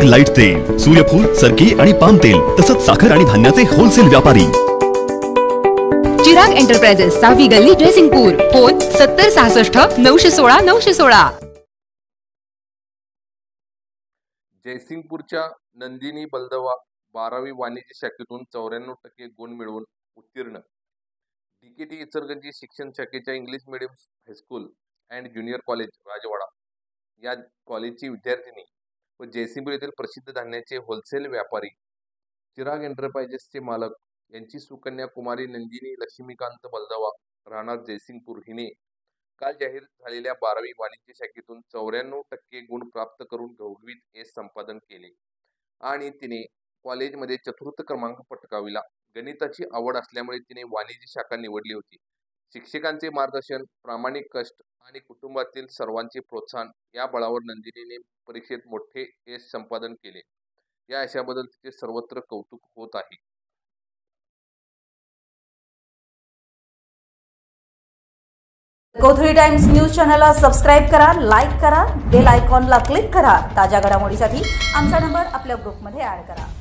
Light तेल, सूर्यफूल, सरकी आणि पाम तेल तसंच साखर आणि धान्याचे होलसेल व्यापारी। चिराग एंटरप्राइजेस, 6वी गल्ली, जयसिंगपूर। फोन 7066 916 916। जयसिंगपूरच्या नंदिनी बलदवा 12वी वाणिज्य शाखेतून 94% गुण मिळवून उत्तीर्ण। डीकेटी इचलकरंजी शिक्षण शाखेच्या English medium high school and junior college Rajwada या कॉलेजची विद्यार्थिनी व जयसिंगपूर येथील प्रसिद्ध धान्याचे होलसेल व्यापारी चिराग एंटरप्राइजेसचे मालक यांची सुकन्या कुमारी नंदिनी लक्ष्मीकांत बलदवा राहणार जयसिंगपूर हिने काल जाहीर झालेल्या 12वी वाणिज्य शाखेतून 94% गुण प्राप्त करून घवघवीत यश संपादन केले आणि तिने कॉलेजमध्ये चतुर्थ क्रमांक पटकाविला। गणिताची आवड असल्यामुळे तिने वाणिज्य शाखा निवडली होती। शिक्षकांचे मार्गदर्शन, प्रामाणिक कष्ट आणि कुटुंबातील सर्वांचे प्रोत्साहन या बळावर नंदिनीने परीक्षेत मोठे यश संपादन केले। या यशाबद्दल तिचे सर्वत्र कौतुक होत आहे। कोथळी टाइम्स न्यूज चॅनलला सबस्क्राइब करा, लाईक करा, बेल आयकॉनला क्लिक करा। ताज्या घडामोडीसाठी आमचा नंबर आपल्या ग्रुपमध्ये ऍड करा।